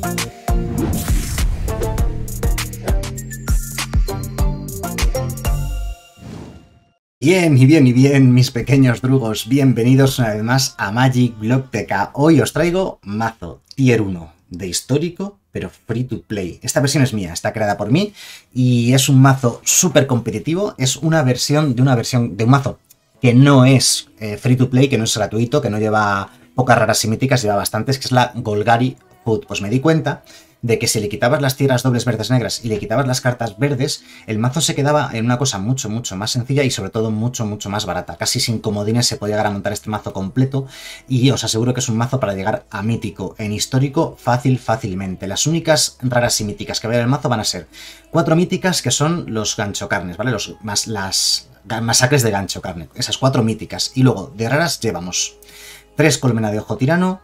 Bien, mis pequeños drugos, bienvenidos una vez más a Magic Block TK. Hoy os traigo mazo Tier 1 de histórico, pero free to play. Esta versión es mía, está creada por mí y es un mazo súper competitivo. Es una versión de un mazo que no es free to play, que no es gratuito, que no lleva pocas raras y míticas, lleva bastantes, que es la Golgari Food. Pues me di cuenta de que si le quitabas las tierras dobles verdes negras y le quitabas las cartas verdes, el mazo se quedaba en una cosa mucho más sencilla y sobre todo mucho más barata. Casi sin comodines se puede llegar a montar este mazo completo y os aseguro que es un mazo para llegar a mítico. En histórico fácilmente. Las únicas raras y míticas que va a haber en el mazo van a ser 4 míticas, que son los ganchocarnes, ¿vale? Las masacres de ganchocarne. Esas 4 míticas. Y luego de raras llevamos 3 colmena de ojo tirano,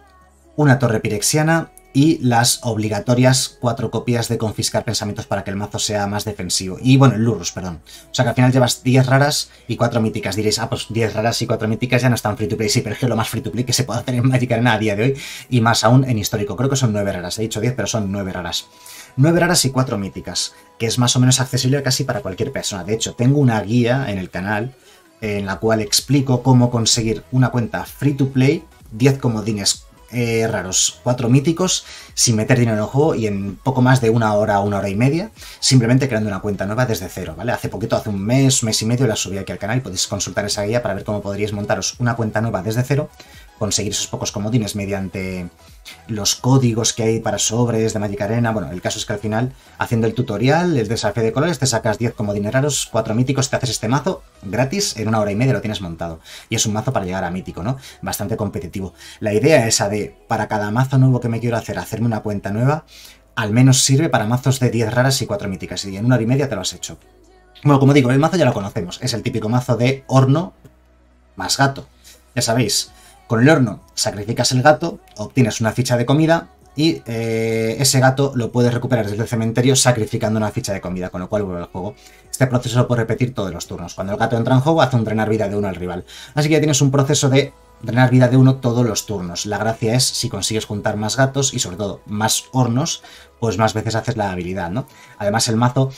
una torre pirexiana y las obligatorias 4 copias de confiscar pensamientos para que el mazo sea más defensivo. Y bueno, el Lurrus, perdón. O sea que al final llevas 10 raras y 4 míticas. Diréis, pues 10 raras y 4 míticas ya no están free to play. Sí, pero es que lo más free to play que se puede hacer en Magic Arena a día de hoy y más aún en histórico. Creo que son 9 raras. He dicho 10, pero son 9 raras. 9 raras y 4 míticas, que es más o menos accesible casi para cualquier persona. De hecho, tengo una guía en el canal en la cual explico cómo conseguir una cuenta free to play, 10 comodines raros, 4 míticos, sin meter dinero en el juego y en poco más de una hora y media, simplemente creando una cuenta nueva desde cero, ¿vale? Hace poquito, hace un mes y medio, la subí aquí al canal y podéis consultar esa guía para ver cómo podríais montaros una cuenta nueva desde cero, conseguir esos pocos comodines mediante los códigos que hay para sobres de Magic Arena. Bueno, el caso es que al final, haciendo el tutorial, el desafío de colores, te sacas 10 comodines raros, 4 míticos, te haces este mazo gratis, en una hora y media lo tienes montado. Y es un mazo para llegar a mítico, ¿no? Bastante competitivo. La idea esa de, para cada mazo nuevo que me quiero hacer, hacerme una cuenta nueva, al menos sirve para mazos de 10 raras y 4 míticas, y en una hora y media te lo has hecho. Bueno, como digo, el mazo ya lo conocemos, es el típico mazo de horno más gato. Ya sabéis, con el horno sacrificas el gato, obtienes una ficha de comida y ese gato lo puedes recuperar desde el cementerio sacrificando una ficha de comida, con lo cual vuelve al juego. Este proceso lo puedes repetir todos los turnos. Cuando el gato entra en juego, hace un drenar vida de 1 al rival. Así que ya tienes un proceso de drenar vida de 1 todos los turnos. La gracia es si consigues juntar más gatos y sobre todo más hornos, pues más veces haces la habilidad, ¿no? Además el mazo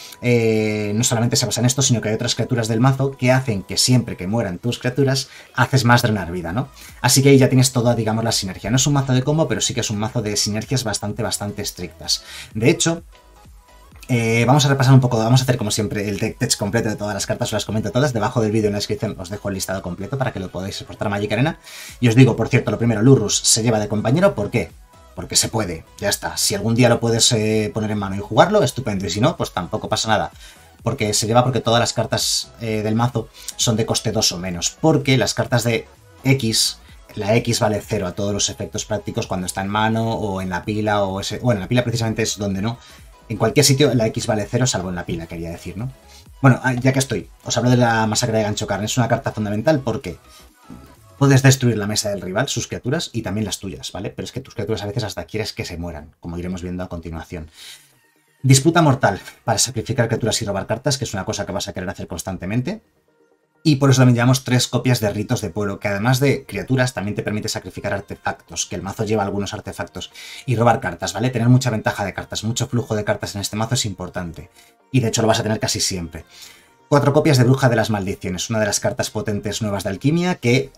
no solamente se basa en esto, sino que hay otras criaturas del mazo que hacen que siempre que mueran tus criaturas, haces más drenar vida, ¿no? Así que ahí ya tienes toda, digamos, la sinergia. No es un mazo de combo, pero sí que es un mazo de sinergias bastante estrictas. De hecho, vamos a repasar un poco, vamos a hacer como siempre el deck tech completo de todas las cartas, os las comento todas. Debajo del vídeo en la descripción os dejo el listado completo para que lo podáis exportar a Magic Arena. Y os digo, por cierto, lo primero, Lurrus se lleva de compañero, ¿por qué? Porque se puede, ya está. Si algún día lo puedes poner en mano y jugarlo, estupendo. Y si no, pues tampoco pasa nada. Porque se lleva porque todas las cartas del mazo son de coste 2 o menos. Porque las cartas de X, la X vale 0 a todos los efectos prácticos cuando está en mano o en la pila o ese. Bueno, en la pila precisamente es donde no. En cualquier sitio la X vale 0, salvo en la pila, quería decir, ¿no? Bueno, ya que estoy, os hablo de la masacre de ganchocarne. Es una carta fundamental porque puedes destruir la mesa del rival, sus criaturas y también las tuyas, ¿vale? Pero es que tus criaturas a veces hasta quieres que se mueran, como iremos viendo a continuación. Disputa mortal para sacrificar criaturas y robar cartas, que es una cosa que vas a querer hacer constantemente. Y por eso también llevamos 3 copias de ritos de pueblo, que además de criaturas también te permite sacrificar artefactos, que el mazo lleva algunos artefactos, y robar cartas, ¿vale? Tener mucha ventaja de cartas, mucho flujo de cartas en este mazo es importante. Y de hecho lo vas a tener casi siempre. 4 copias de Bruja de las Maldiciones, una de las cartas potentes nuevas de alquimia que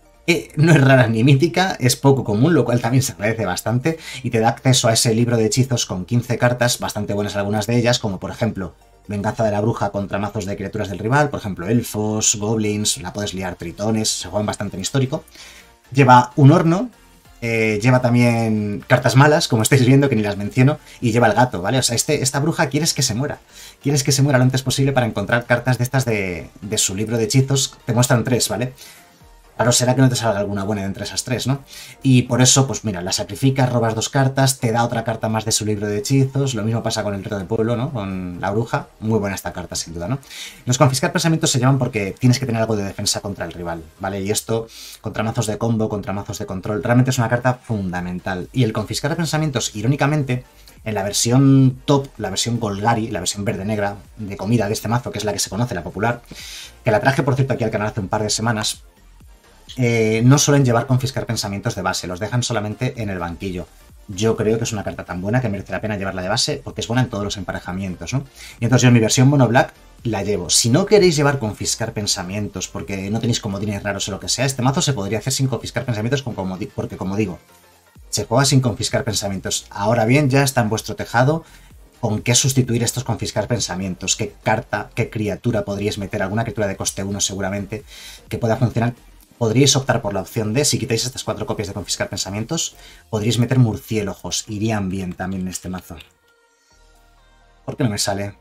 no es rara ni mítica, es poco común, lo cual también se agradece bastante y te da acceso a ese libro de hechizos con 15 cartas, bastante buenas algunas de ellas, como por ejemplo Venganza de la Bruja contra mazos de criaturas del rival, por ejemplo elfos, goblins, la puedes liar, tritones, se juegan bastante en histórico. Lleva un horno, lleva también cartas malas, como estáis viendo, que ni las menciono, y lleva el gato, ¿vale? O sea, esta bruja quieres que se muera lo antes posible para encontrar cartas de estas de su libro de hechizos. Te muestran 3, ¿vale? Claro, será que no te salga alguna buena de entre esas 3, ¿no? Y por eso, pues mira, la sacrificas, robas 2 cartas, te da otra carta más de su libro de hechizos. Lo mismo pasa con el reto de pueblo, ¿no? Con la bruja. Muy buena esta carta, sin duda, ¿no? Los confiscar pensamientos se llaman porque tienes que tener algo de defensa contra el rival, ¿vale? Y esto, contra mazos de combo, contra mazos de control, realmente es una carta fundamental. Y el confiscar pensamientos, irónicamente, en la versión top, la versión Golgari, la versión verde-negra de comida de este mazo, que es la que se conoce, la popular, que la traje, por cierto, aquí al canal hace un par de semanas, no suelen llevar confiscar pensamientos de base, los dejan solamente en el banquillo. yo creo que es una carta tan buena que merece la pena llevarla de base porque es buena en todos los emparejamientos, ¿no? Y entonces yo en mi versión mono black la llevo. Si no queréis llevar confiscar pensamientos porque no tenéis comodines raros o lo que sea, este mazo se podría hacer sin confiscar pensamientos porque, como digo, se juega sin confiscar pensamientos. Ahora bien, ya está en vuestro tejado con qué sustituir estos confiscar pensamientos, qué carta, qué criatura podríais meter, alguna criatura de coste 1 seguramente, que pueda funcionar. Podríais optar por la opción de, si quitáis estas 4 copias de confiscar pensamientos, podríais meter murciélagos, irían bien también en este mazo. ¿Por qué no me sale?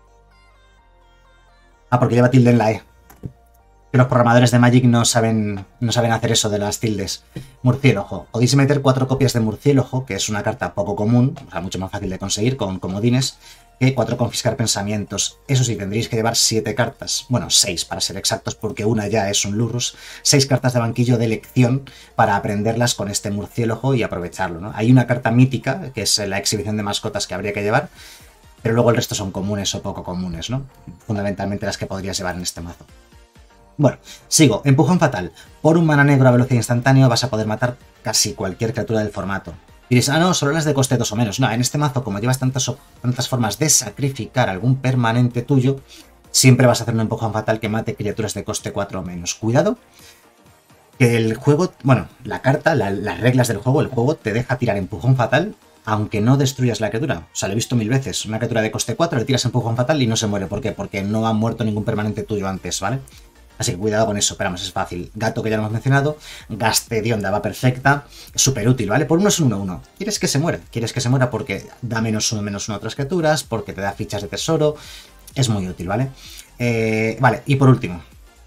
Ah, porque lleva tilde en la E. Que los programadores de Magic no saben hacer eso de las tildes. Murciélago. Podéis meter 4 copias de murciélago, que es una carta poco común, o sea, mucho más fácil de conseguir con comodines, que 4 confiscar pensamientos. Eso sí, tendréis que llevar 7 cartas, bueno, 6 para ser exactos, porque una ya es un Lurrus, 6 cartas de banquillo de elección para aprenderlas con este murciélago y aprovecharlo, ¿no? Hay una carta mítica, que es la exhibición de mascotas que habría que llevar, pero luego el resto son comunes o poco comunes, ¿no? Fundamentalmente las que podrías llevar en este mazo. Bueno, sigo. Empujón fatal. Por un mana negro a velocidad instantánea vas a poder matar casi cualquier criatura del formato. Y dices, ah, no, solo las de coste 2 o menos. No, en este mazo, como llevas tantas formas de sacrificar algún permanente tuyo, siempre vas a hacer un empujón fatal que mate criaturas de coste 4 o menos. Cuidado, que el juego, bueno, la carta, las reglas del juego, el juego te deja tirar empujón fatal aunque no destruyas la criatura. O sea, lo he visto 1000 veces. Una criatura de coste 4, le tiras empujón fatal y no se muere. ¿Por qué? Porque no ha muerto ningún permanente tuyo antes, ¿vale? Así que cuidado con eso, pero vamos, es fácil. Gato, que ya lo hemos mencionado. Gaste de onda va perfecta. Súper útil, ¿vale? Por uno es un 1-1. ¿Quieres que se muera? ¿Quieres que se muera? Porque da -1/-1 a otras criaturas, porque te da fichas de tesoro. Es muy útil, ¿vale? Vale, y por último,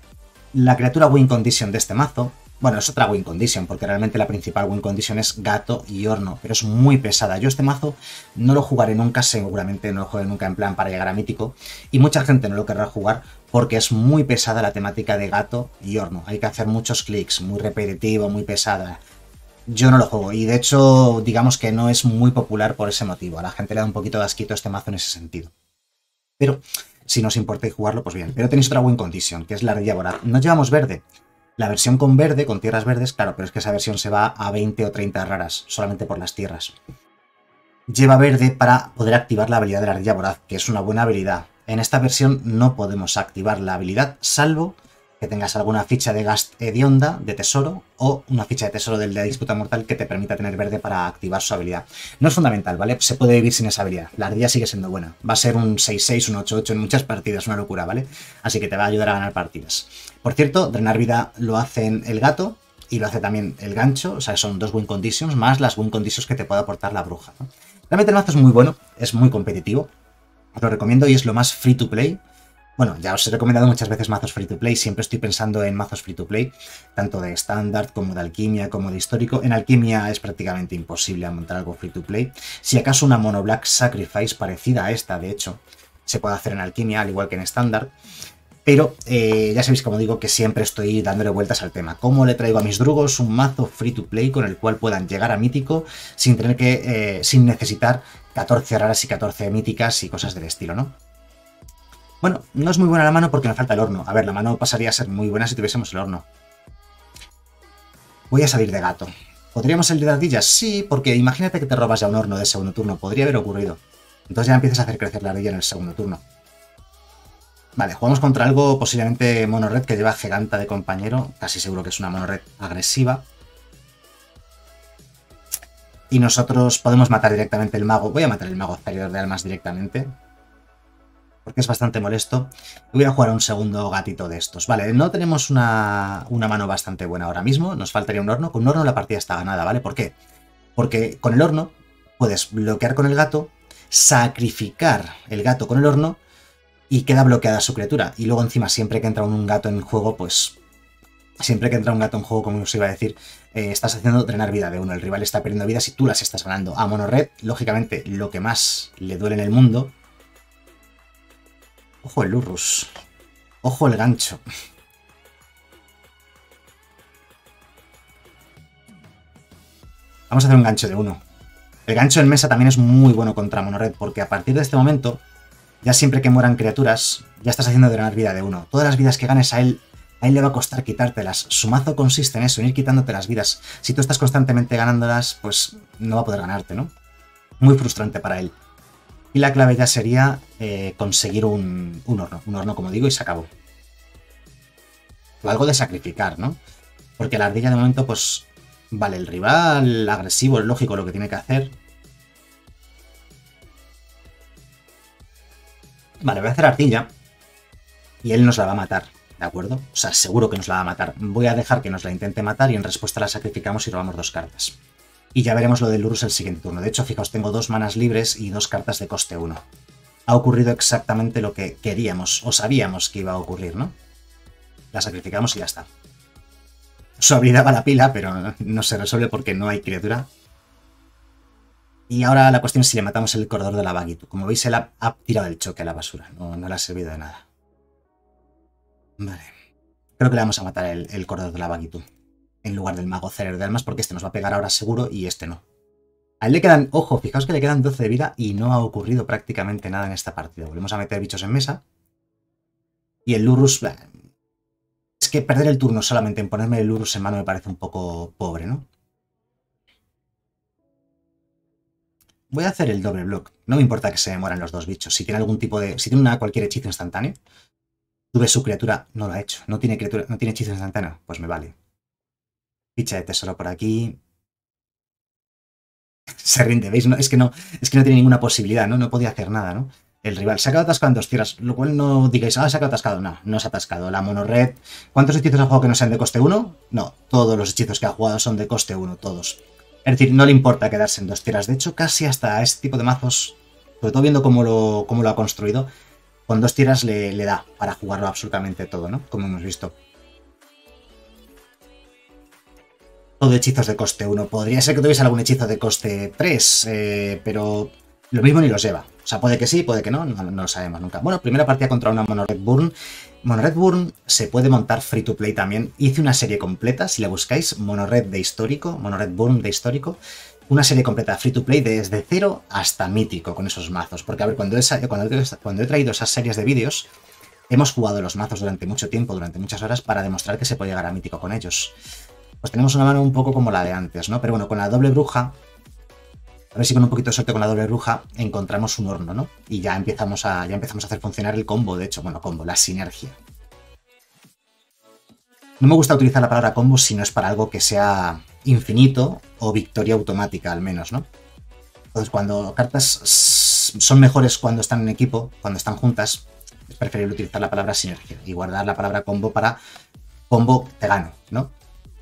la criatura win condition de este mazo. Bueno, es otra win condition, porque realmente la principal win condition es gato y horno, pero es muy pesada. Yo este mazo no lo jugaré nunca, seguramente no lo jugaré nunca en plan para llegar a mítico, y mucha gente no lo querrá jugar porque es muy pesada la temática de gato y horno. Hay que hacer muchos clics, muy repetitivo, muy pesada. Yo no lo juego, y de hecho, digamos que no es muy popular por ese motivo. A la gente le da un poquito de asquito este mazo en ese sentido. Pero si no os importa jugarlo, pues bien. Pero tenéis otra win condition, que es la ardilla voraz. No llevamos verde. La versión con verde, con tierras verdes, claro, pero es que esa versión se va a 20 o 30 raras, solamente por las tierras. Lleva verde para poder activar la habilidad de la ardilla voraz, que es una buena habilidad. En esta versión no podemos activar la habilidad, salvo que tengas alguna ficha de Gast hedionda, de tesoro, o una ficha de tesoro del de disputa mortal que te permita tener verde para activar su habilidad. No es fundamental, ¿vale? Se puede vivir sin esa habilidad. La ardilla sigue siendo buena. Va a ser un 6-6, un 8-8 en muchas partidas, una locura, ¿vale? Así que te va a ayudar a ganar partidas. Por cierto, drenar vida lo hacen el gato y lo hace también el gancho, o sea, son 2 win conditions más las win conditions que te puede aportar la bruja, ¿no? Realmente el mazo es muy bueno, es muy competitivo, os lo recomiendo y es lo más free to play. Bueno, ya os he recomendado muchas veces mazos free to play, siempre estoy pensando en mazos free to play, tanto de estándar como de alquimia, como de histórico. En alquimia es prácticamente imposible montar algo free to play. Si acaso una mono black sacrifice parecida a esta, de hecho, se puede hacer en alquimia, al igual que en estándar. Pero ya sabéis, como digo, que siempre estoy dándole vueltas al tema. ¿Cómo le traigo a mis drugos un mazo free to play con el cual puedan llegar a mítico sin tener que, sin necesitar 14 raras y 14 míticas y cosas del estilo, ¿no? Bueno, no es muy buena la mano porque me falta el horno. A ver, la mano pasaría a ser muy buena si tuviésemos el horno. Voy a salir de gato. ¿Podríamos salir de ardillas? Sí, porque imagínate que te robas ya un horno de segundo turno. Podría haber ocurrido. Entonces ya empiezas a hacer crecer la ardilla en el segundo turno. Vale, jugamos contra algo posiblemente mono red que lleva Giganta de compañero. Casi seguro que es una mono red agresiva. Y nosotros podemos matar directamente el mago. Voy a matar el mago exterior de almas directamente, porque es bastante molesto. Voy a jugar un segundo gatito de estos. Vale, no tenemos una mano bastante buena ahora mismo. Nos faltaría un horno. Con un horno la partida está ganada, ¿vale? ¿Por qué? Porque con el horno puedes bloquear con el gato, sacrificar el gato con el horno y queda bloqueada su criatura. Y luego encima, siempre que entra un gato en juego, pues... Siempre que entra un gato en juego, como os iba a decir, estás haciendo drenar vida de uno. El rival está perdiendo vidas y tú las estás ganando. A mono red, lógicamente, lo que más le duele en el mundo... Ojo el Lurrus. Ojo el gancho. Vamos a hacer un gancho de 1. El gancho en mesa también es muy bueno contra mono red, porque a partir de este momento, ya siempre que mueran criaturas, ya estás haciendo drenar vida de 1. Todas las vidas que ganes a él A él le va a costar quitártelas. Su mazo consiste en eso, en ir quitándote las vidas. Si tú estás constantemente ganándolas, pues no va a poder ganarte, ¿no? Muy frustrante para él. Y la clave ya sería conseguir un horno, como digo, y se acabó. O algo de sacrificar, ¿no? Porque la ardilla de momento, pues, vale, el rival agresivo es lógico lo que tiene que hacer. Vale, voy a hacer ardilla y él nos la va a matar, ¿de acuerdo? O sea, seguro que nos la va a matar. Voy a dejar que nos la intente matar y en respuesta la sacrificamos y robamos 2 cartas. Y ya veremos lo del Lurrus el siguiente turno. De hecho, fijaos, tengo 2 manas libres y 2 cartas de coste 1. Ha ocurrido exactamente lo que queríamos o sabíamos que iba a ocurrir, ¿no? La sacrificamos y ya está. Su habilidad va a la pila, pero no se resuelve porque no hay criatura. Y ahora la cuestión es si le matamos el corredor de la Baguitu. Como veis, él ha tirado el choque a la basura. No le ha servido de nada. Vale. Creo que le vamos a matar el corredor de la Baguitu. En lugar del mago Celer de Almas, porque este nos va a pegar ahora seguro y este no. A él le quedan, ojo, fijaos que le quedan 12 de vida y no ha ocurrido prácticamente nada en esta partida. Volvemos a meter bichos en mesa. Y el Lurrus... Es que perder el turno solamente en ponerme el Lurrus en mano me parece un poco pobre, ¿no? Voy a hacer el doble block. No me importa que se demoran los 2 bichos. Si tiene algún tipo de... Si tiene cualquier hechizo instantáneo, tú ves su criatura, no lo ha hecho. No tiene criatura, no tiene hechizo instantáneo, pues me vale. Ficha de tesoro por aquí. Se rinde, ¿veis? No, es que no tiene ninguna posibilidad, ¿no? No podía hacer nada, ¿no? El rival se ha quedado atascado en 2 tierras, lo cual no digáis, se ha quedado atascado. No, no se ha atascado. La mono red. ¿Cuántos hechizos ha jugado que no sean de coste 1? No, todos los hechizos que ha jugado son de coste 1, todos. Es decir, no le importa quedarse en 2 tierras. De hecho, casi hasta este tipo de mazos, sobre todo viendo cómo lo ha construido, con 2 tierras le da para jugarlo absolutamente todo, ¿no? Como hemos visto. Todo hechizos de coste 1. Podría ser que tuviese algún hechizo de coste 3, pero lo mismo ni los lleva. O sea, puede que sí, puede que no, no lo sabemos nunca. Bueno, primera partida contra una Mono Red Burn. Mono Red Burn se puede montar free to play también. Hice una serie completa, si la buscáis, Mono Red de histórico, Mono Red Burn de histórico. Una serie completa free to play desde 0 hasta mítico con esos mazos. Porque, a ver, cuando he traído esas series de vídeos, hemos jugado los mazos durante mucho tiempo, durante muchas horas, para demostrar que se puede llegar a mítico con ellos. Pues tenemos una mano un poco como la de antes, ¿no? Pero bueno, con la doble bruja, a ver si con un poquito de suerte con la doble bruja encontramos un horno, ¿no? Y ya empezamos a hacer funcionar el combo, de hecho, bueno, combo, la sinergia. No me gusta utilizar la palabra combo si no es para algo que sea infinito o victoria automática, al menos, ¿no? Entonces, cuando cartas son mejores cuando están en equipo, cuando están juntas, es preferible utilizar la palabra sinergia y guardar la palabra combo para combo te gano, ¿no?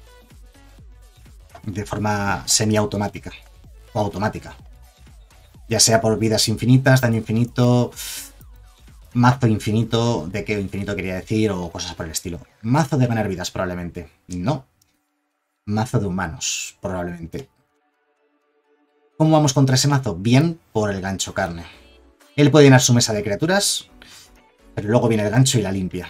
De forma semiautomática o automática. Ya sea por vidas infinitas, daño infinito, mazo infinito, de qué infinito quería decir, o cosas por el estilo. Mazo de ganar vidas, probablemente. No. Mazo de humanos, probablemente. ¿Cómo vamos contra ese mazo? Bien por el gancho carne. Él puede llenar su mesa de criaturas, pero luego viene el gancho y la limpia.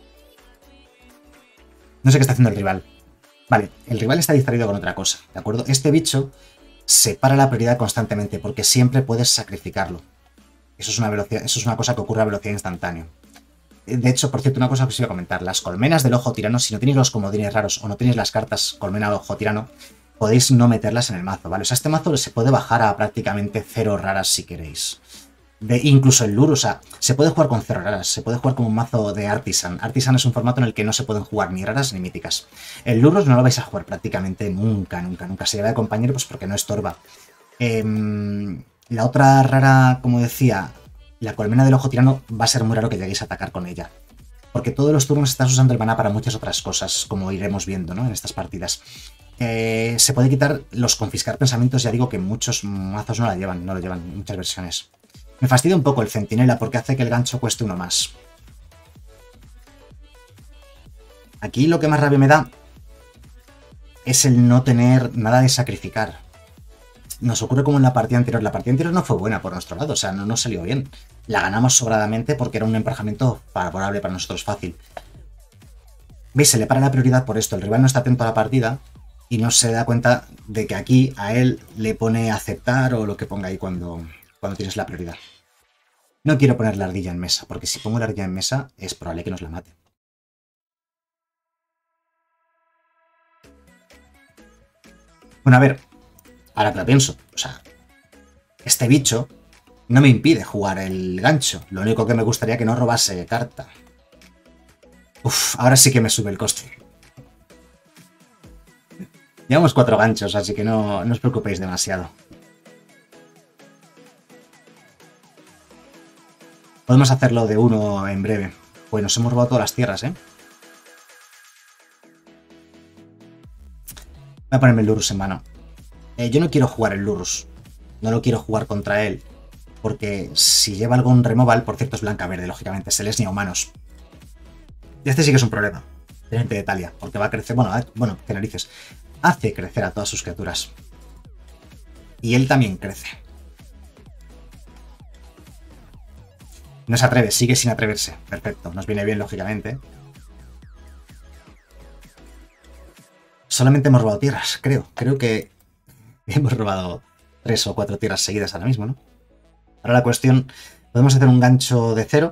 No sé qué está haciendo el rival. Vale, el rival está distraído con otra cosa, ¿de acuerdo? Este bicho separa la prioridad constantemente porque siempre puedes sacrificarlo. Eso es una cosa que ocurre a velocidad instantánea. De hecho, por cierto, una cosa que os iba a comentar. Las colmenas del ojo tirano, si no tenéis los comodines raros o no tenéis las cartas colmena o ojo tirano, podéis no meterlas en el mazo, ¿vale? O sea, este mazo se puede bajar a prácticamente 0 raras si queréis. Incluso el Lurrus, o sea, se puede jugar con 0 raras, se puede jugar como un mazo de Artisan. Artisan es un formato en el que no se pueden jugar ni raras ni míticas. El Lurrus no lo vais a jugar prácticamente nunca. Se lleva de compañero pues porque no estorba. La otra rara, como decía, la colmena del ojo tirano, va a ser muy raro que lleguéis a atacar con ella. Porque todos los turnos estás usando el maná para muchas otras cosas, como iremos viendo, ¿no? En estas partidas. Se puede quitar los confiscar pensamientos, ya digo que muchos mazos no lo llevan en muchas versiones. Me fastidia un poco el centinela porque hace que el gancho cueste 1 más. Aquí lo que más rabia me da es el no tener nada de sacrificar. Nos ocurre como en la partida anterior. La partida anterior no fue buena por nuestro lado, o sea, no nos salió bien. La ganamos sobradamente porque era un emparejamiento favorable para nosotros, fácil. ¿Veis? Se le para la prioridad por esto. El rival no está atento a la partida y no se da cuenta de que aquí a él le pone aceptar o lo que ponga ahí cuando tienes la prioridad. No quiero poner la ardilla en mesa, porque si pongo la ardilla en mesa es probable que nos la mate. Bueno, a ver, ahora que lo pienso, o sea, este bicho no me impide jugar el gancho. Lo único que me gustaría que no robase carta. Uf, ahora sí que me sube el coste. Llevamos 4 ganchos, así que no os preocupéis demasiado. Podemos hacerlo de uno en breve. Pues nos hemos robado todas las tierras, ¿eh? Voy a ponerme el Lurrus en mano. Yo no quiero jugar el Lurrus. No lo quiero jugar contra él. Porque si lleva algún removal, por cierto es blanca-verde, lógicamente, Selesnya humanos. Y este sí que es un problema. De gente de Talia, porque va a crecer... Bueno, qué narices. Hace crecer a todas sus criaturas. Y él también crece. No se atreve, sigue sin atreverse. Perfecto, nos viene bien, lógicamente. Solamente hemos robado tierras, creo. Creo que hemos robado 3 o 4 tierras seguidas ahora mismo, ¿no? Ahora la cuestión... Podemos hacer un gancho de 0.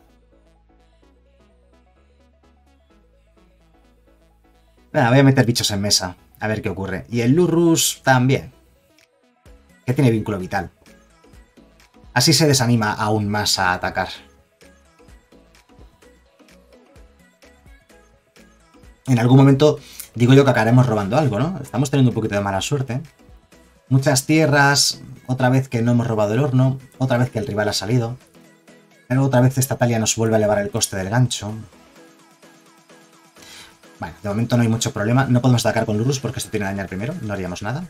Voy a meter bichos en mesa. A ver qué ocurre. Y el Lurrus también. Que tiene vínculo vital. Así se desanima aún más a atacar. En algún momento digo yo que acabaremos robando algo, ¿no? Estamos teniendo un poquito de mala suerte. Muchas tierras, otra vez que no hemos robado el horno, otra vez que el rival ha salido. Pero otra vez esta Talia nos vuelve a elevar el coste del gancho. Bueno, de momento no hay mucho problema. No podemos atacar con Lurrus porque esto tiene que dañar primero. No haríamos nada.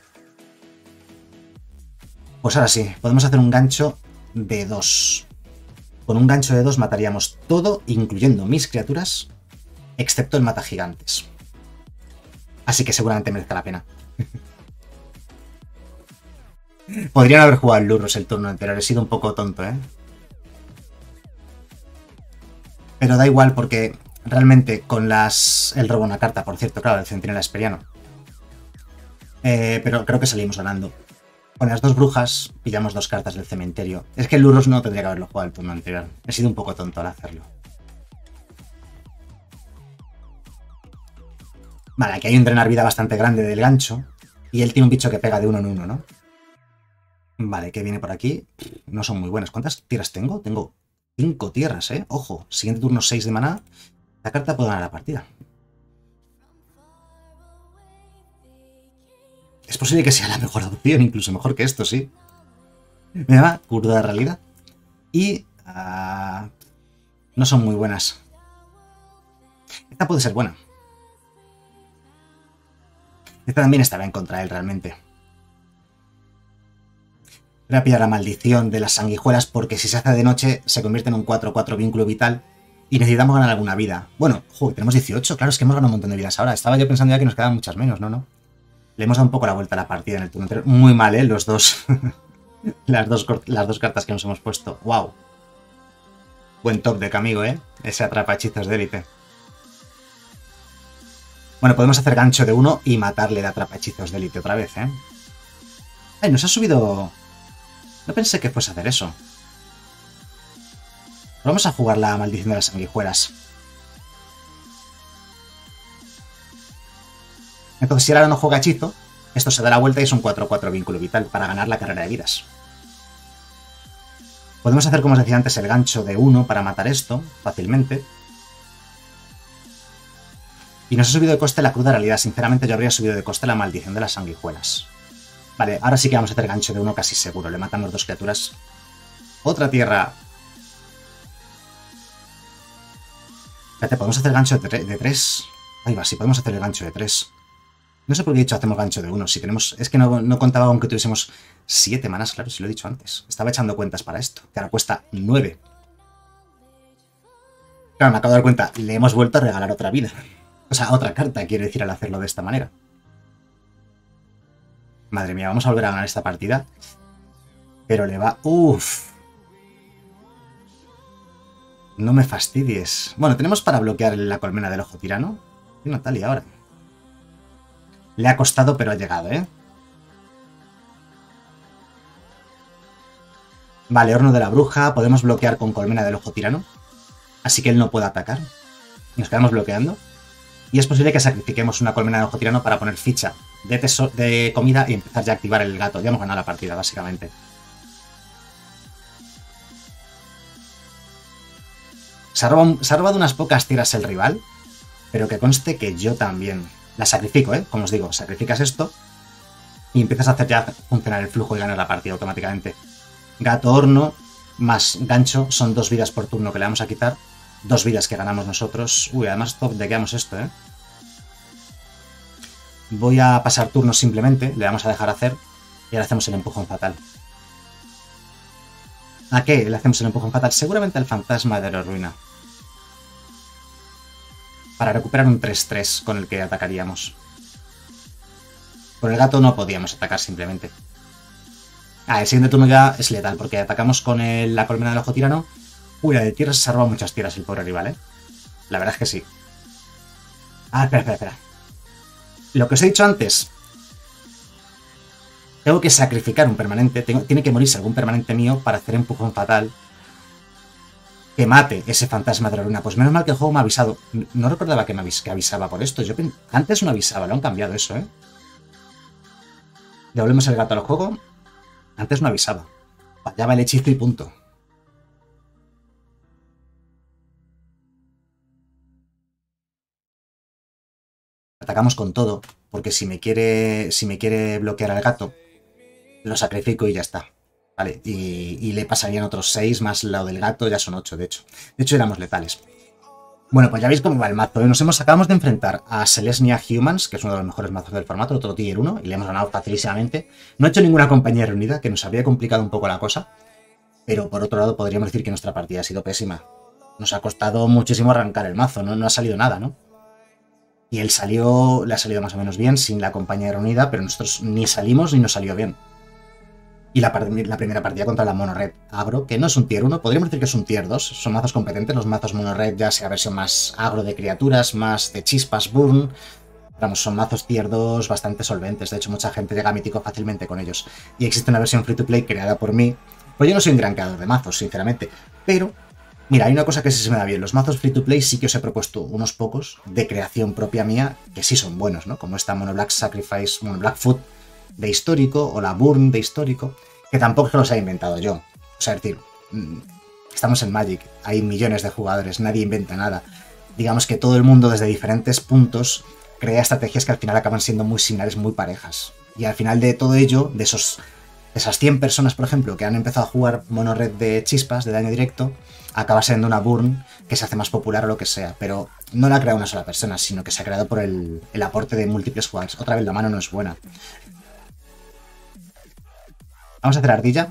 Pues ahora sí, podemos hacer un gancho de 2. Con un gancho de 2 mataríamos todo, incluyendo mis criaturas, excepto el matagigantes. Así que seguramente merezca la pena. Podrían haber jugado el Lurrus el turno anterior. He sido un poco tonto, ¿eh? Pero da igual porque realmente con las... El robo una carta, por cierto, claro, el Centinela Esperiano. Pero creo que salimos ganando. Con las 2 brujas pillamos 2 cartas del cementerio. Es que el Lurrus no tendría que haberlo jugado el turno anterior. He sido un poco tonto al hacerlo. Vale, aquí hay un drenar vida bastante grande del gancho. Y él tiene un bicho que pega de 1 en 1, ¿no? Vale, ¿qué viene por aquí? No son muy buenas. ¿Cuántas tierras tengo? Tengo 5 tierras, ¿eh? Ojo, siguiente turno 6 de maná. La carta puede ganar la partida. Es posible que sea la mejor opción, incluso mejor que esto, sí. Me va, curda de realidad. Y... no son muy buenas. Esta puede ser buena. Esta también está bien contra él, realmente. Voy a pillar la maldición de las sanguijuelas porque si se hace de noche se convierte en un 4-4 vínculo vital y necesitamos ganar alguna vida. Bueno, joder, tenemos 18. Claro, es que hemos ganado un montón de vidas ahora. Estaba yo pensando ya que nos quedaban muchas menos, ¿no? Le hemos dado un poco la vuelta a la partida en el turno anterior. Muy mal, ¿eh? Los dos. las dos cartas que nos hemos puesto. ¡Wow! Buen top deck, amigo, ¿eh? Ese atrapa hechizos de élite. Bueno, podemos hacer gancho de 1 y matarle de atrapa hechizos de élite otra vez, ¿eh? ¡Ay, nos ha subido! No pensé que fuese a hacer eso. Vamos a jugar la maldición de las sanguijuelas. Entonces, si ahora no juega hechizo, esto se da la vuelta y es un 4-4 vínculo vital para ganar la carrera de vidas. Podemos hacer, como os decía antes, el gancho de 1 para matar esto fácilmente. Y nos ha subido de coste la cruda realidad. Sinceramente, yo habría subido de coste la maldición de las sanguijuelas. Vale, ahora sí que vamos a hacer gancho de 1 casi seguro. Le matamos 2 criaturas. Otra tierra. Espérate, ¿podemos hacer gancho de 3? Ahí va, sí, podemos hacer el gancho de 3. No sé por qué he dicho hacemos gancho de 1. Si tenemos... Es que no contaba con que tuviésemos 7 manas, claro, si lo he dicho antes. Estaba echando cuentas para esto, que ahora cuesta 9. Claro, me acabo de dar cuenta. Le hemos vuelto a regalar otra vida. O sea, otra carta, quiero decir, al hacerlo de esta manera. Madre mía, vamos a volver a ganar esta partida. Pero le va... ¡Uf! No me fastidies. Bueno, tenemos para bloquear la colmena del ojo tirano. Y Natalia ahora. Le ha costado, pero ha llegado, ¿eh? Vale, horno de la bruja. Podemos bloquear con colmena del ojo tirano. Así que él no puede atacar. Nos quedamos bloqueando. Y es posible que sacrifiquemos una colmena de ojo tirano para poner ficha de comida y empezar ya a activar el gato. Ya hemos ganado la partida, básicamente. Se ha robado unas pocas tierras el rival, pero que conste que yo también. La sacrifico, ¿eh? Como os digo, sacrificas esto y empiezas a hacer ya funcionar el flujo y ganar la partida automáticamente. Gato horno más gancho son 2 vidas por turno que le vamos a quitar. 2 vidas que ganamos nosotros. Uy, además top dequeamos esto, ¿eh? Voy a pasar turnos simplemente, le vamos a dejar hacer y ahora hacemos el empujón fatal. ¿A qué le hacemos el empujón fatal? Seguramente al fantasma de la ruina. Para recuperar un 3-3 con el que atacaríamos. Con el gato no podíamos atacar simplemente. El siguiente turno ya es letal, porque atacamos con la colmena del ojo tirano. Uy, la de tierras se ha robado muchas tierras el pobre rival, ¿eh? La verdad es que sí. Espera. Lo que os he dicho antes. Tengo que sacrificar un permanente. Tiene que morirse algún permanente mío para hacer empujón fatal. Que mate ese fantasma de la luna. Pues menos mal que el juego me ha avisado. No recordaba que avisaba por esto. Antes no avisaba, lo han cambiado eso, ¿eh? Devolvemos el gato al juego. Antes no avisaba. Fallaba el hechizo y punto. Atacamos con todo, porque si me quiere bloquear al gato, lo sacrifico y ya está. Vale, y le pasarían otros 6 más lo del gato, ya son 8 de hecho. De hecho éramos letales. Bueno, pues ya veis cómo va el mazo. Acabamos de enfrentar a Selesnya Humans, que es uno de los mejores mazos del formato, otro tier 1, y le hemos ganado facilísimamente. No he hecho ninguna compañía reunida, que nos habría complicado un poco la cosa, pero por otro lado podríamos decir que nuestra partida ha sido pésima. Nos ha costado muchísimo arrancar el mazo, no ha salido nada, ¿no? Y le ha salido más o menos bien sin la compañía reunida, pero nosotros ni salimos ni nos salió bien. Y la primera partida contra la Mono Red agro, que no es un tier 1, podríamos decir que es un tier 2, son mazos competentes, los mazos Mono Red ya sea versión más agro de criaturas, más de chispas, burn, vamos, son mazos tier 2 bastante solventes, de hecho mucha gente llega a mítico fácilmente con ellos. Y existe una versión free to play creada por mí, pues yo no soy un gran creador de mazos, sinceramente, pero mira, hay una cosa que sí se me da bien, los mazos free to play sí que os he propuesto unos pocos de creación propia mía que sí son buenos, ¿no? Como esta Mono Black Sacrifice, Mono Black Foot de histórico, o la Burn de histórico, que tampoco se los he inventado yo. O sea, es decir, estamos en Magic, hay millones de jugadores, nadie inventa nada. Digamos que todo el mundo desde diferentes puntos crea estrategias que al final acaban siendo muy similares, muy parejas. Y al final de todo ello, de esas 100 personas, por ejemplo, que han empezado a jugar Mono Red de chispas, de daño directo, acaba siendo una Burn que se hace más popular o lo que sea, pero no la ha creado una sola persona, sino que se ha creado por el aporte de múltiples jugadores. Otra vez la mano no es buena. Vamos a hacer ardilla.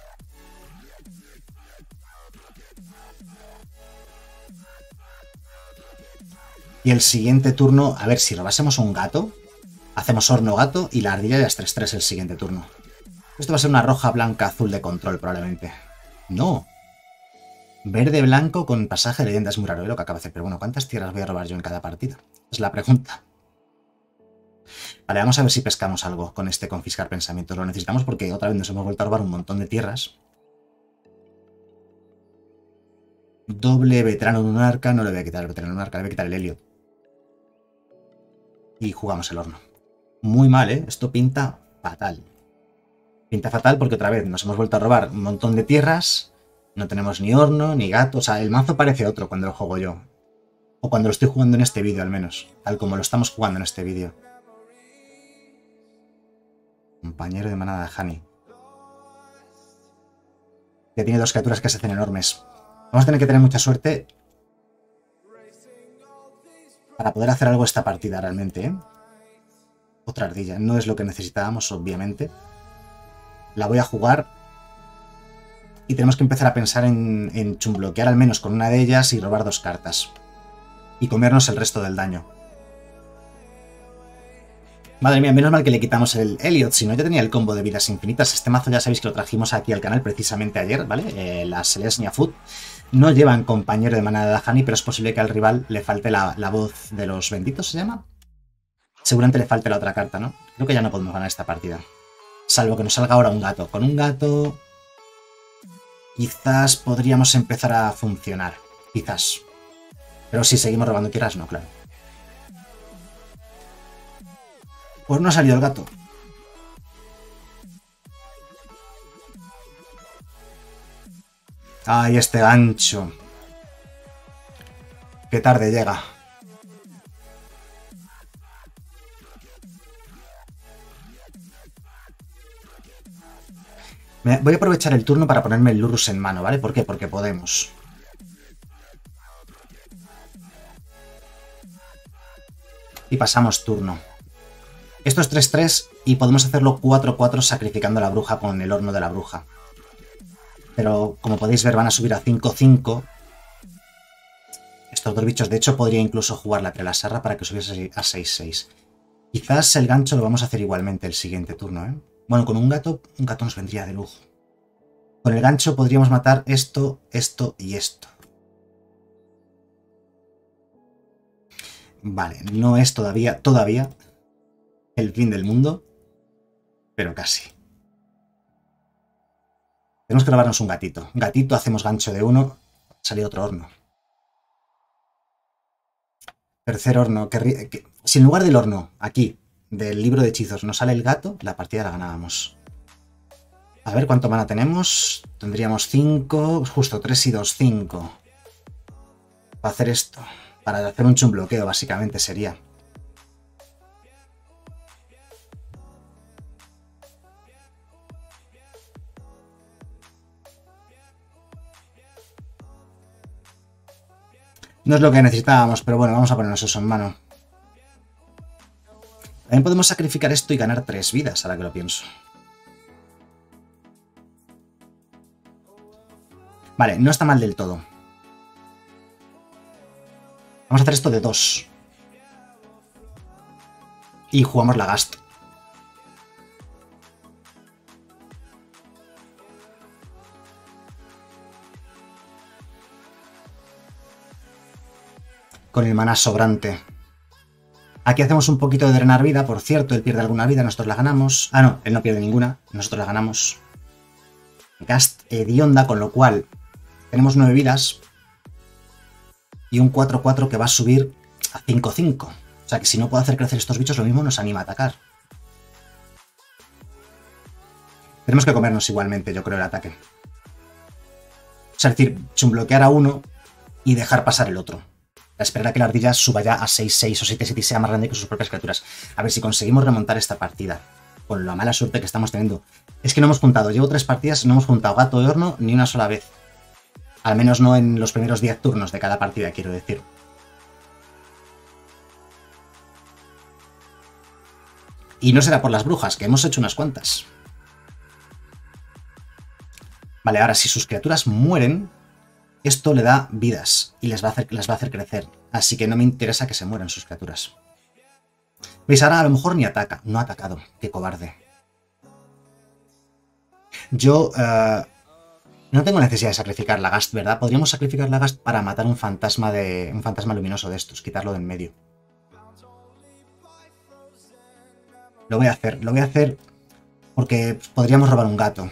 Y el siguiente turno, a ver, si robásemos un gato, hacemos horno gato y la ardilla ya es 3-3 el siguiente turno. Esto va a ser una roja, blanca, azul de control probablemente. No. Verde, blanco con pasaje de leyenda, es muy raro lo que acaba de hacer. Pero bueno, ¿cuántas tierras voy a robar yo en cada partida? Es la pregunta. Vale, vamos a ver si pescamos algo con este confiscar pensamientos. Lo necesitamos porque otra vez nos hemos vuelto a robar un montón de tierras. Doble veterano de un arca. No le voy a quitar el veterano de un arca, le voy a quitar el Elliot. Y jugamos el horno. Muy mal, ¿eh? Esto pinta fatal. Pinta fatal porque otra vez nos hemos vuelto a robar un montón de tierras. No tenemos ni horno, ni gato. O sea, el mazo parece otro cuando lo juego yo. O cuando lo estoy jugando en este vídeo, al menos. Tal como lo estamos jugando en este vídeo. Compañero de manada de Hani. Ya tiene 2 criaturas que se hacen enormes. Vamos a tener que tener mucha suerte para poder hacer algo esta partida realmente, ¿eh? Otra ardilla. No es lo que necesitábamos, obviamente. La voy a jugar. Y tenemos que empezar a pensar en chumbloquear al menos con una de ellas y robar 2 cartas. Y comernos el resto del daño. Madre mía, menos mal que le quitamos el Elliot, si no ya tenía el combo de vidas infinitas. Este mazo ya sabéis que lo trajimos aquí al canal precisamente ayer, ¿vale? La Selesnya Foot. No llevan compañero de manada de Hani, pero es posible que al rival le falte la voz de los benditos, ¿se llama? Seguramente le falte la otra carta, ¿no? Creo que ya no podemos ganar esta partida. Salvo que nos salga ahora un gato. Con un gato quizás podríamos empezar a funcionar. Quizás. Pero si seguimos robando tierras, no, claro. Pues no ha salido el gato. Ay, este gancho. Qué tarde llega. Voy a aprovechar el turno para ponerme el Lurrus en mano, ¿vale? ¿Por qué? Porque podemos. Y pasamos turno. Esto es 3-3 y podemos hacerlo 4-4 sacrificando a la bruja con el horno de la bruja. Pero como podéis ver van a subir a 5-5. Estos dos bichos, de hecho, podría incluso jugar la Trelasarra para que subiese a 6-6. Quizás el gancho lo vamos a hacer igualmente el siguiente turno, ¿eh? Bueno, con un gato nos vendría de lujo. Con el gancho podríamos matar esto, esto y esto. Vale, no es todavía el fin del mundo, pero casi. Tenemos que robarnos un gatito. Gatito, hacemos gancho de 1, sale otro horno. Tercer horno. Si en lugar del horno, aquí, del libro de hechizos, nos sale el gato, la partida la ganábamos. A ver cuánto mana tenemos. Tendríamos 5, justo 3 y 2, 5. Para hacer esto. Para hacer un chumbloqueo, básicamente sería. No es lo que necesitábamos, pero bueno, vamos a ponernos eso en mano. También podemos sacrificar esto y ganar 3 vidas, ahora que lo pienso. Vale, no está mal del todo. Vamos a hacer esto de 2. Y jugamos la Gast. Con el maná sobrante. Aquí hacemos un poquito de drenar vida, por cierto, él pierde alguna vida, nosotros la ganamos. Ah, no, él no pierde ninguna, nosotros la ganamos. Gast hedionda, con lo cual tenemos 9 vidas. Y un 4-4 que va a subir a 5-5. O sea que si no puedo hacer crecer estos bichos, lo mismo nos anima a atacar. Tenemos que comernos igualmente, yo creo, el ataque. O sea, es decir, chumbloquear a uno y dejar pasar el otro. Esperar a que la ardilla suba ya a 6-6 o 7-7 y sea más grande que sus propias criaturas. A ver si conseguimos remontar esta partida. Con la mala suerte que estamos teniendo. Es que no hemos juntado, llevo 3 partidas, no hemos juntado gato de horno ni una sola vez. Al menos no en los primeros 10 turnos de cada partida, quiero decir. Y no será por las brujas, que hemos hecho unas cuantas. Vale, ahora si sus criaturas mueren, esto le da vidas y las va a hacer crecer. Así que no me interesa que se mueran sus criaturas. ¿Veis? Ahora a lo mejor ni ataca. No ha atacado. Qué cobarde. Yo no tengo necesidad de sacrificar la Gast, ¿verdad? Podríamos sacrificar la Gast para matar un fantasma luminoso de estos. Quitarlo de en medio. Lo voy a hacer porque podríamos robar un gato.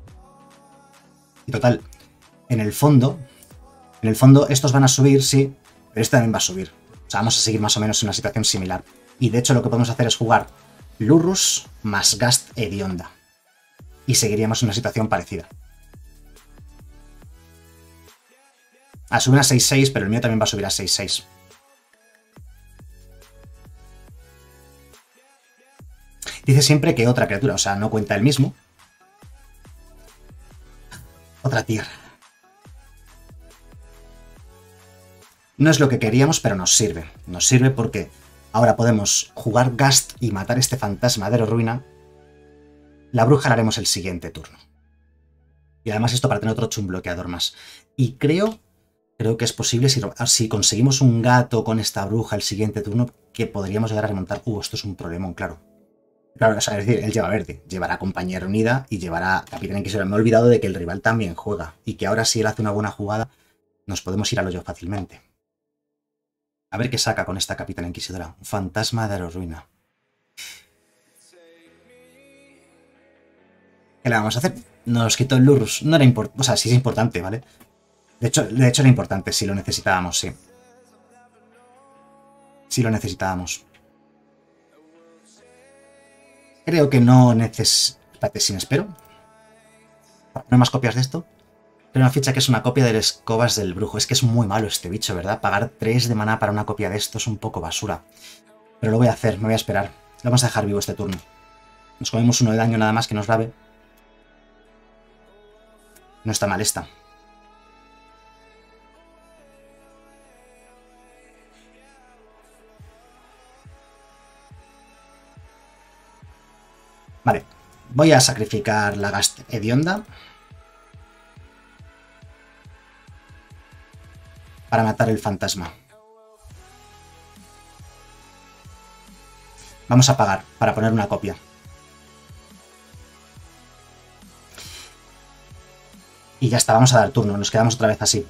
Y total, en el fondo estos van a subir, sí, pero este también va a subir. O sea, vamos a seguir más o menos en una situación similar. Y de hecho lo que podemos hacer es jugar Lurrus más Gast hedionda. Y seguiríamos en una situación parecida. A subir a 6-6, pero el mío también va a subir a 6-6. Dice siempre que otra criatura, o sea, no cuenta el mismo. Otra tierra. No es lo que queríamos, pero nos sirve. Nos sirve porque ahora podemos jugar Gast y matar este fantasma de la ruina. La bruja la haremos el siguiente turno. Y además esto para tener otro chumbloqueador más. Y creo que es posible, si conseguimos un gato con esta bruja el siguiente turno, que podríamos llegar a remontar. Esto es un problemón, claro. Claro, o sea, es decir, él lleva verde, llevará compañera unida y llevará Capitán Inquisidora. Me he olvidado de que el rival también juega y que ahora si él hace una buena jugada nos podemos ir al hoyo fácilmente. A ver qué saca con esta Capitana Inquisidora. Un fantasma de la ruina. ¿Qué le vamos a hacer? Nos quitó el Lurrus. No era importante. O sea, sí es importante, ¿vale? De hecho era importante, si lo necesitábamos, sí. Si lo necesitábamos. Creo que no necesito... Espérate, sin espero. ¿No hay más copias de esto? Creo una ficha que es una copia del Escobas del Brujo. Es que es muy malo este bicho, ¿verdad? Pagar 3 de maná para una copia de esto es un poco basura. Pero lo voy a hacer, me voy a esperar. Le vamos a dejar vivo este turno. Nos comemos 1 de daño nada más que nos lave. No está mal esta. Vale, voy a sacrificar la Gast hedionda para matar el fantasma. Vamos a pagar para poner una copia. Y ya está, vamos a dar turno, nos quedamos otra vez así.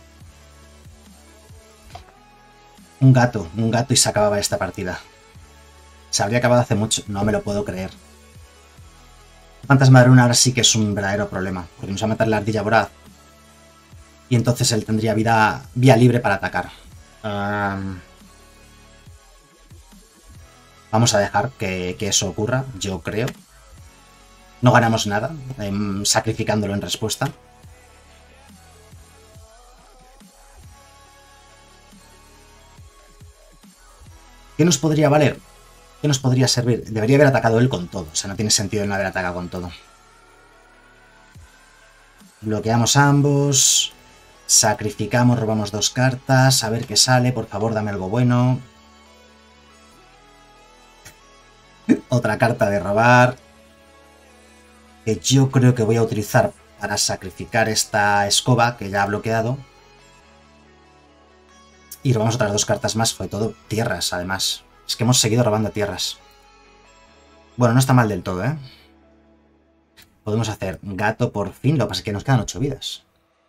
Un gato y se acababa esta partida. Se habría acabado hace mucho, no me lo puedo creer. Fantasma de Runa ahora sí que es un verdadero problema, porque nos va a matar la ardilla voraz. Y entonces él tendría vía libre para atacar. Vamos a dejar que eso ocurra, yo creo. No ganamos nada sacrificándolo en respuesta. ¿Qué nos podría valer? ¿Qué nos podría servir? Debería haber atacado él con todo. O sea, no tiene sentido no haber atacado con todo. Bloqueamos a ambos. Sacrificamos, robamos 2 cartas. A ver qué sale. Por favor, dame algo bueno. Otra carta de robar. Que yo creo que voy a utilizar para sacrificar esta escoba que ya ha bloqueado. Y robamos otras 2 cartas más. Fue todo tierras, además. Es que hemos seguido robando tierras. Bueno, no está mal del todo, ¿eh? Podemos hacer gato por fin. Lo que pasa es que nos quedan 8 vidas.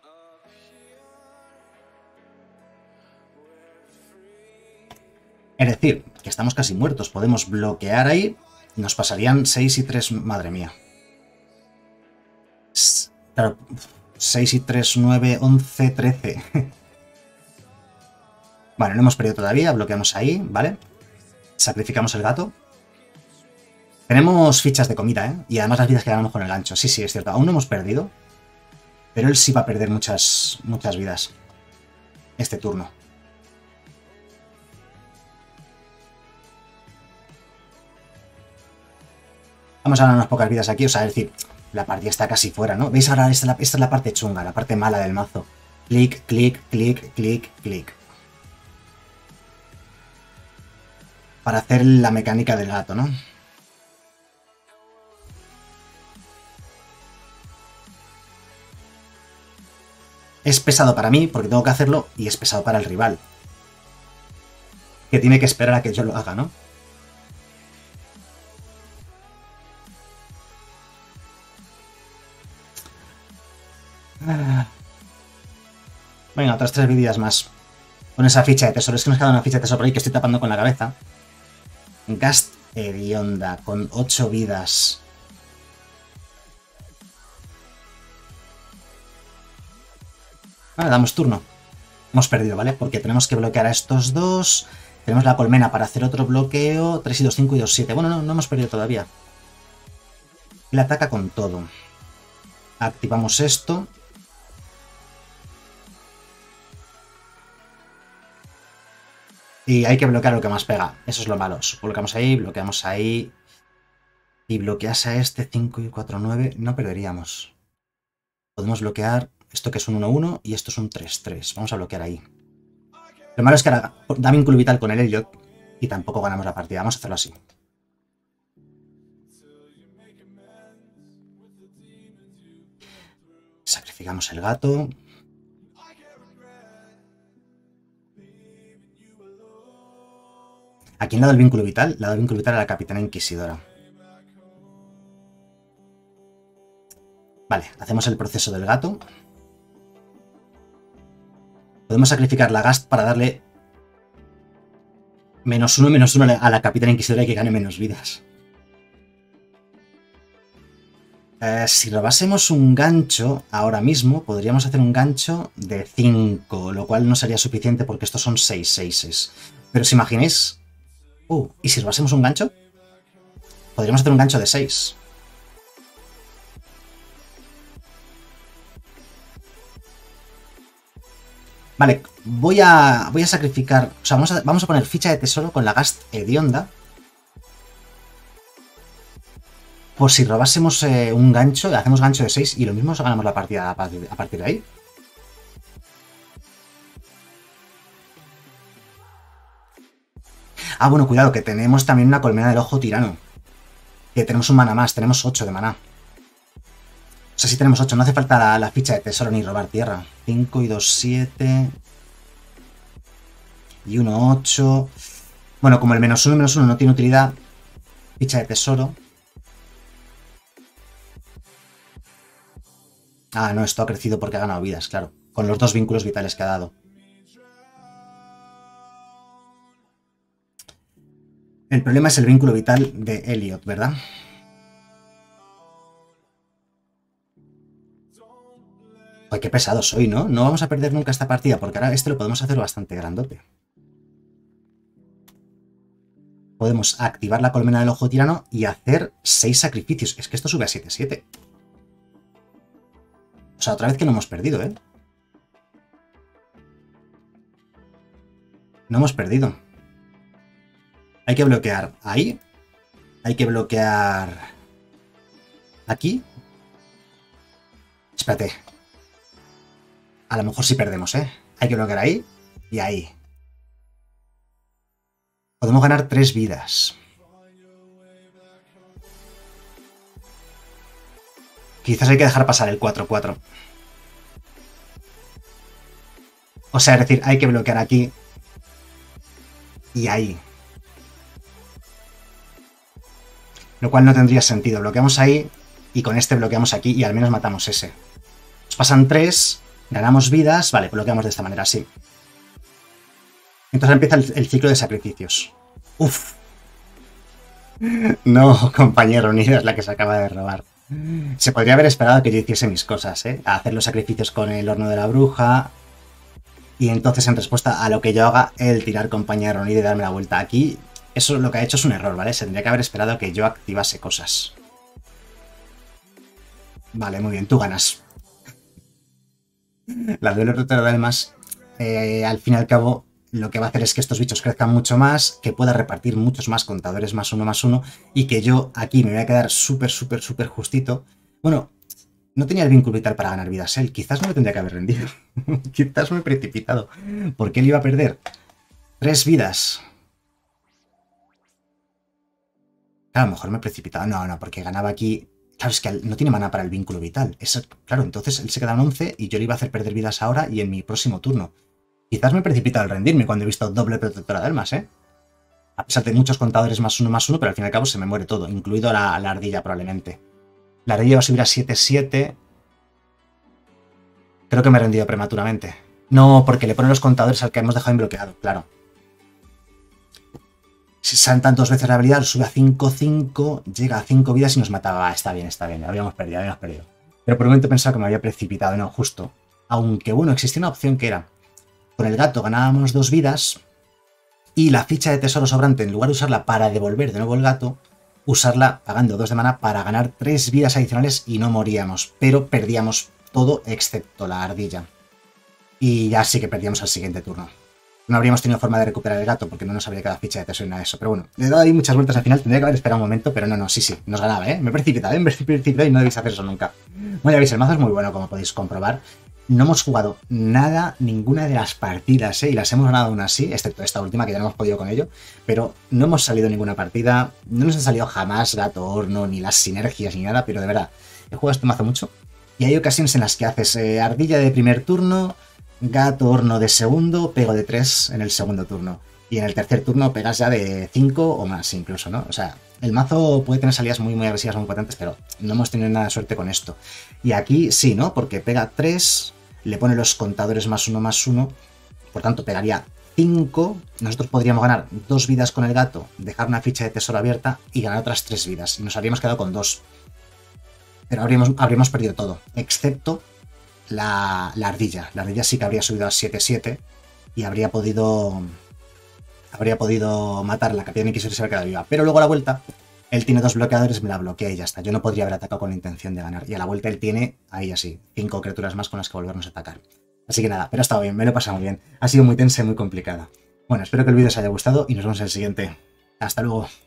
Es decir, que estamos casi muertos. Podemos bloquear ahí. Nos pasarían 6 y 3. Madre mía. Claro, 6 y 3, 9, 11, 13. Bueno, no hemos perdido todavía. Bloqueamos ahí, ¿vale? Sacrificamos el gato. Tenemos fichas de comida, ¿eh? Y además las vidas que ganamos con el gancho. Sí, sí, es cierto. Aún no hemos perdido. Pero él sí va a perder muchas vidas. Este turno. Vamos a ganar unas pocas vidas aquí. O sea, es decir, la partida está casi fuera, ¿no? ¿Veis ahora? Esta es la parte chunga, la parte mala del mazo. Clic, clic, clic, clic, clic. Para hacer la mecánica del gato, ¿no? Es pesado para mí porque tengo que hacerlo y es pesado para el rival. Que tiene que esperar a que yo lo haga, ¿no? Venga, otras 3 vidas más. Con esa ficha de tesoro. Es que nos queda una ficha de tesoro por ahí que estoy tapando con la cabeza. Gast hedionda con 8 vidas. Vale, damos turno. Hemos perdido, ¿vale? Porque tenemos que bloquear a estos dos. Tenemos la colmena para hacer otro bloqueo. 3 y 2, 5 y 2, 7. Bueno, no hemos perdido todavía. Él ataca con todo. Activamos esto. Y hay que bloquear lo que más pega. Eso es lo malo. Bloqueamos ahí. Y bloquease a este 5 y 4, 9. No perderíamos. Podemos bloquear esto que es un 1-1 y esto es un 3-3. Vamos a bloquear ahí. Lo malo es que ahora da vínculo vital con el Elliot y tampoco ganamos la partida. Vamos a hacerlo así. Sacrificamos el gato. ¿A quién le ha dado el vínculo vital? Le ha dado el vínculo vital a la Capitana Inquisidora. Vale, hacemos el proceso del gato. Podemos sacrificar la Gast para darle -1/-1 a la Capitana Inquisidora y que gane menos vidas. Si robásemos un gancho ahora mismo, podríamos hacer un gancho de 5, lo cual no sería suficiente porque estos son 6 6s. Pero si imaginéis... ¿y si robásemos un gancho? Podríamos hacer un gancho de 6. Vale, voy a sacrificar... O sea, vamos a poner ficha de tesoro con la Gast hedionda. Por si robásemos un gancho, hacemos gancho de 6 y lo mismo ganamos la partida a partir de ahí. Ah, bueno, cuidado, que tenemos también una colmena del ojo tirano. Que tenemos un mana más, tenemos 8 de maná. O sea, sí tenemos 8, no hace falta la ficha de tesoro ni robar tierra. 5 y 2, 7. Y 1, 8. Bueno, como el -1 y -1 no tiene utilidad, ficha de tesoro. Ah, no, esto ha crecido porque ha ganado vidas, claro. Con los 2 vínculos vitales que ha dado. El problema es el vínculo vital de Elliot, ¿verdad? Ay, qué pesado soy, ¿no? No vamos a perder nunca esta partida, porque ahora este lo podemos hacer bastante grandote. Podemos activar la colmena del ojo tirano y hacer 6 sacrificios. Es que esto sube a 7-7. O sea, otra vez que no hemos perdido, ¿eh? No hemos perdido. Hay que bloquear ahí. Hay que bloquear aquí. Espérate. A lo mejor sí perdemos, ¿eh? Hay que bloquear ahí y ahí. Podemos ganar 3 vidas. Quizás hay que dejar pasar el 4-4. O sea, es decir, hay que bloquear aquí y ahí. Lo cual no tendría sentido. Bloqueamos ahí y con este bloqueamos aquí y al menos matamos ese. Nos pasan 3, ganamos vidas. Vale, bloqueamos de esta manera, sí. Entonces empieza el ciclo de sacrificios. Uf. No, compañero, ni es la que se acaba de robar. Se podría haber esperado que yo hiciese mis cosas, ¿eh? A hacer los sacrificios con el horno de la bruja. Y entonces, en respuesta a lo que yo haga, el tirar compañero ni de darme la vuelta aquí. Eso lo que ha hecho es un error, ¿vale? Se tendría que haber esperado a que yo activase cosas. Vale, muy bien, tú ganas. La duelo rotor de almas, al fin y al cabo, lo que va a hacer es que estos bichos crezcan mucho más, que pueda repartir muchos más contadores +1/+1 y que yo aquí me voy a quedar súper justito. Bueno, no tenía el vínculo vital para ganar vidas él. Quizás no me tendría que haber rendido. Quizás me he precipitado. Porque él iba a perder 3 vidas. Claro, a lo mejor me he precipitado. No, porque ganaba aquí. Claro, es que no tiene mana para el vínculo vital. Claro, entonces él se queda en 11 y yo le iba a hacer perder vidas ahora y en mi próximo turno. Quizás me he precipitado al rendirme cuando he visto doble protectora de almas, ¿eh? A pesar de muchos contadores +1/+1, pero al fin y al cabo se me muere todo, incluido la ardilla probablemente. La ardilla va a subir a 7-7. Creo que me he rendido prematuramente. No, porque le pone los contadores al que hemos dejado bloqueado, claro. Si saltan 2 veces la habilidad, sube a 5-5, llega a 5 vidas y nos mataba. Está bien. Habíamos perdido. Pero por un momento pensaba que me había precipitado. No, justo. Aunque bueno, existía una opción que era, con el gato ganábamos 2 vidas y la ficha de tesoro sobrante, en lugar de usarla para devolver de nuevo el gato, usarla pagando 2 de mana para ganar 3 vidas adicionales y no moríamos. Pero perdíamos todo excepto la ardilla. Y ya sí que perdíamos al siguiente turno. No habríamos tenido forma de recuperar el gato porque no nos habría quedado ficha de tesoro ni nada de eso. Pero bueno, le he dado ahí muchas vueltas al final. Tendría que haber esperado un momento, pero no, sí, nos ganaba, ¿eh? Me he precipitado y no debéis hacer eso nunca. Bueno, ya veis, el mazo es muy bueno, como podéis comprobar. No hemos jugado ninguna de las partidas, ¿eh? Y las hemos ganado aún así, excepto esta última que ya no hemos podido con ello. Pero no hemos salido ninguna partida, no nos han salido jamás gato, horno, ni las sinergias, ni nada. Pero de verdad, he jugado este mazo mucho. Y hay ocasiones en las que haces ardilla de primer turno, gato horno de segundo, pego de 3 en el segundo turno. Y en el tercer turno pegas ya de 5 o más incluso, ¿no? O sea, el mazo puede tener salidas muy agresivas, muy potentes, pero no hemos tenido nada de suerte con esto. Y aquí sí, ¿no? Porque pega 3, le pone los contadores +1/+1, por tanto pegaría 5. Nosotros podríamos ganar 2 vidas con el gato, dejar una ficha de tesoro abierta y ganar otras 3 vidas. Y nos habríamos quedado con 2. Pero habríamos perdido todo, excepto la ardilla. La ardilla sí que habría subido a 7-7 y habría podido matar a la capitana y quisiera se habría quedado viva. Pero luego a la vuelta Él tiene 2 bloqueadores, me la bloquea y ya está. Yo no podría haber atacado con la intención de ganar. Y a la vuelta él tiene, ahí así, 5 criaturas más con las que volvernos a atacar. Así que nada, pero ha estado bien, me lo he pasado muy bien. Ha sido muy tensa y muy complicada. Bueno, espero que el vídeo os haya gustado y nos vemos en el siguiente. Hasta luego.